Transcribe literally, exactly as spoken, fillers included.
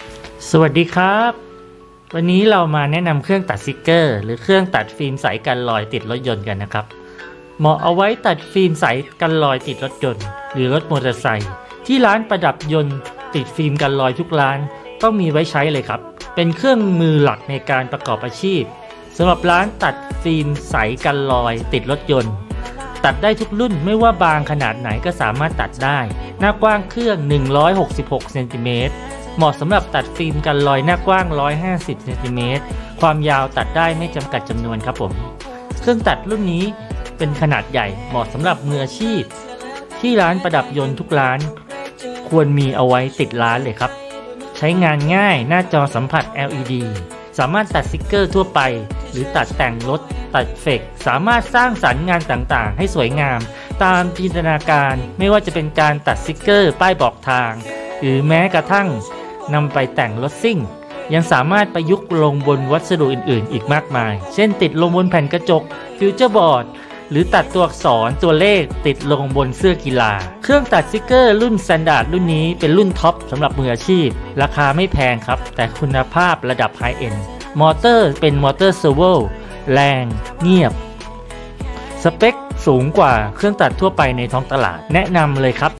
สวัสดีครับวันนี้เรามาแนะนำเครื่องตัดสติกเกอร์หรือเครื่องตัดฟิล์มใสกันรอยติดรถยนต์กันนะครับเหมาะเอาไว้ตัดฟิล์มใสกันรอยติดรถยนต์หรือรถมอเตอร์ไซค์ที่ร้านประดับยนต์ติดฟิล์มกันรอยทุกร้านต้องมีไว้ใช้เลยครับเป็นเครื่องมือหลักในการประกอบอาชีพสำหรับร้านตัดฟิล์มใสกันรอยติดรถยนต์ตัดได้ทุกรุ่นไม่ว่าบางขนาดไหนก็สามารถตัดได้หน้ากว้างเครื่องหนึ่งร้อยหกสิบหกเซนติเมตรเหมาะสำหรับตัดฟิล์มกันรอยหน้ากว้างหนึ่งร้อยห้าสิบเซนติเมตรความยาวตัดได้ไม่จำกัดจำนวนครับผมเครื่องตัดรุ่นนี้เป็นขนาดใหญ่เหมาะสำหรับมืออาชีพที่ร้านประดับยนต์ทุกร้านควรมีเอาไว้ติดร้านเลยครับใช้งานง่ายหน้าจอสัมผัส แอล อี ดี สามารถตัดสติกเกอร์ทั่วไปหรือตัดแต่งรถตัดเฟกสามารถสร้างสรรค์งานต่างๆให้สวยงามตามจินตนาการไม่ว่าจะเป็นการตัดสติกเกอร์ป้ายบอกทางหรือแม้กระทั่งนำไปแต่งรถซิ่งยังสามารถประยุกต์ลงบนวัสดุอื่นๆอีกมากมายเช่นติดลงบนแผ่นกระจกฟิวเจอร์บอร์ดหรือตัดตัวอักษรตัวเลขติดลงบนเสื้อกีฬาเครื่องตัดสติกเกอร์รุ่นสแตนดาร์ดรุ่นนี้เป็นรุ่นท็อปสำหรับมืออาชีพราคาไม่แพงครับแต่คุณภาพระดับไฮเอ็นด์มอเตอร์เป็นมอเตอร์เซอร์โวแรงเงียบสเปคสูงกว่าเครื่องตัดทั่วไปในท้องตลาดแนะนำเลยครับ